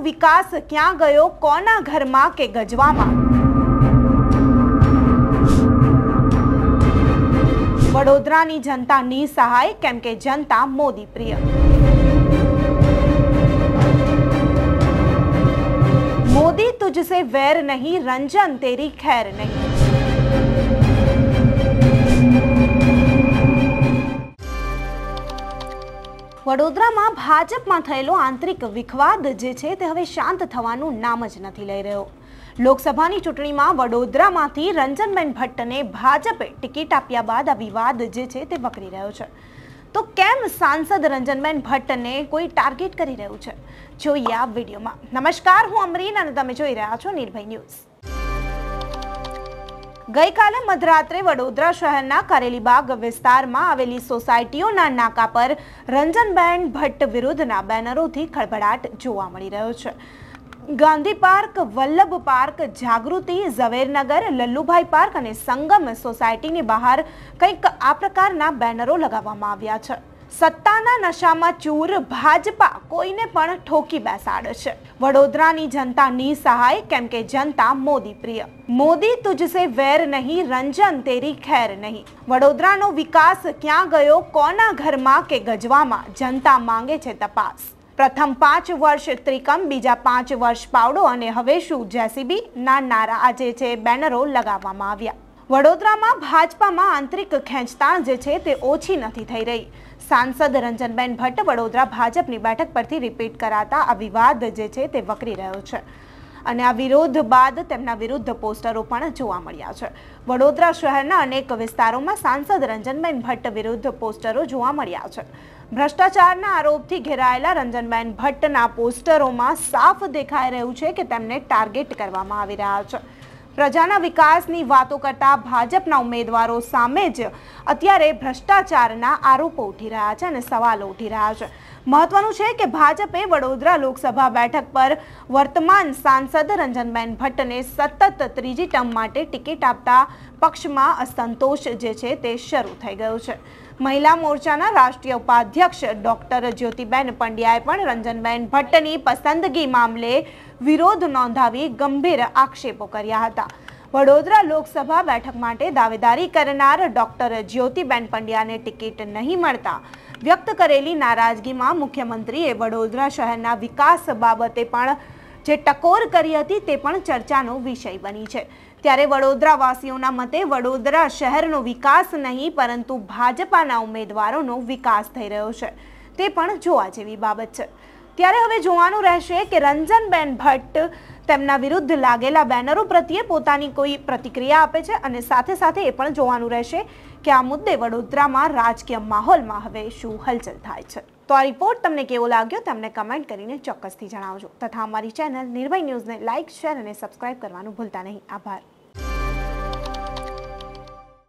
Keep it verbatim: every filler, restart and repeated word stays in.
વિકાસ ક્યાં ગયો, કોના ઘરમાં કે ગજવામાં? વડોદરાની જનતા નિસહાય કેમ કે જનતા મોદી પ્રિય. मोदी तुझसे वैर नहीं, रंजन तेरी खैर नहीं. વડોદરામાં ભાજપમાં થયેલો આંતરિક વિખવાદ જે છે તે હવે શાંત થવાનું નામ જ નથી લઈ રહ્યો. લોકસભાની ચૂંટણીમાં વડોદરામાંથી રંજનબેન ભટ્ટને ભાજપે ટિકિટ આપ્યા બાદ આ વિવાદ જે છે તે વકરી રહ્યો છે. તો કેમ સાંસદ રંજનબેન ભટ્ટને કોઈ ટાર્ગેટ કરી રહ્યું છે, જોઈએ આ વિડીયોમાં. નમસ્કાર, હું અમરીન અને તમે જોઈ રહ્યા છો નિર્ભય ન્યૂઝ. ગઈકાલે મધરાત્રે વડોદરા શહેરના કારેલીબાગ વિસ્તારમાં આવેલી સોસાયટીઓના નાકા પર રંજનબેન ભટ્ટ વિરુદ્ધના બેનરોથી ખળભળાટ જોવા મળી રહ્યો છે. Gandhi park, Vallabh park, Jagruti, Zavernagar, Lallubhai park અને સંગમ સોસાયટીની બહાર કંઈક આ પ્રકારના બેનરો લગાવવામાં આવ્યા છે. સત્તાના નશામાં ચૂર ભાજપા કોઈને પણ ઠોકી બેસાડે છે. વડોદરાની જનતા નિસહાય કેમ કે જનતા મોદી પ્રિય. મોદી તુझसे વૈર નહીં, રંજન તેરી ખૈર નહીં. વડોદરાનો વિકાસ ક્યાં ગયો, કોના ઘરમાં કે ગજવામાં? જનતા માંગે છે તપાસ. પ્રથમ પાંચ વર્ષ ત્રિકમ, બીજા પાંચ વર્ષ પાવડો અને હવે શું જેસીબી ના નારા આજે છે બેનરો લગાવવામાં આવ્યા. વડોદરામાં ભાજપામાં આંતરિક ખેંચતાણ જે છે તે ઓછી નથી થઈ રહી. સાંસદ રંજનબેન ભટ્ટ વડોદરા ભાજપની બેઠક પરથી રિપીટ કરાતા આ વિવાદ જે છે તે વકરી રહ્યો છે અને આ વિરોધ બાદ તેમના વિરુદ્ધ પોસ્ટરો પણ જોવા મળ્યા છે. વડોદરા શહેરના અનેક વિસ્તારોમાં સાંસદ રંજનબેન ભટ્ટ વિરુદ્ધ પોસ્ટરો જોવા મળ્યા છે. ભ્રષ્ટાચારના આરોપથી ઘેરાયેલા રંજનબેન ભટ્ટના પોસ્ટરોમાં સાફ દેખાઈ રહ્યું છે કે તેમને ટાર્ગેટ કરવામાં આવી રહ્યા છે. પ્રજાના વિકાસની વાતો કરતા ભાજપના ઉમેદવારો સામે જ અત્યારે ભ્રષ્ટાચારના આરોપો ઉઠી રહ્યા છે અને સવાલો ઉઠી રહ્યા છે. મહત્વનું છે કે ભાજપે વડોદરા લોકસભા બેઠક પર વર્તમાન સાંસદ રંજનબેન ભટ્ટને સતત ત્રીજી ટર્મ માટે ટિકિટ આપતા પક્ષમાં અસંતોષ જે છે તે શરૂ થઈ ગયો છે. મહિલા મોરચાના રાષ્ટ્રીય ઉપાધ્યક્ષ ડોક્ટર જ્યોતિબેન પંડ્યાએ પણ રંજનબેન ભટ્ટની પસંદગી મામલે વિરોધ નોંધાવી ગંભીર આક્ષેપો કર્યા હતા. વડોદરા લોકસભા બેઠક માટે દાવેદારી કરનાર ડોક્ટર જ્યોતિબેન પંડ્યાને ટિકિટ નહીં મળતા વ્યક્ત કરેલી નારાજગીમાં મુખ્યમંત્રીએ વડોદરા શહેરના વિકાસ બાબતે પણ જે ટકોર કરી હતી તે પણ ચર્ચાનો વિષય બની છે. ત્યારે વડોદરાવાસીઓના મતે વડોદરા શહેરનો વિકાસ નહીં પરંતુ ભાજપાના ઉમેદવારોનો વિકાસ થઈ રહ્યો છે, તે પણ જોવા જેવી બાબત છે. ત્યારે હવે જોવાનું રહેશે કે રંજનબેન ભટ્ટ તેમના વિરુદ્ધ લાગેલા બેનરો પ્રત્યે પોતાની કોઈ પ્રતિક્રિયા આપે છે અને સાથે સાથે એ પણ જોવાનું રહેશે કે આ મુદ્દે વડોદરામાં રાજકીય માહોલમાં હવે શું હલચલ થાય છે. તો આ રિપોર્ટ તમને કેવો લાગ્યો તમને કમેન્ટ કરીને ચોક્કસથી જણાવજો તથા અમારી ચેનલ નિર્ભય ન્યૂઝને લાઇક, શેર અને સબસ્ક્રાઇબ કરવાનું ભૂલતા નહીં. આભાર.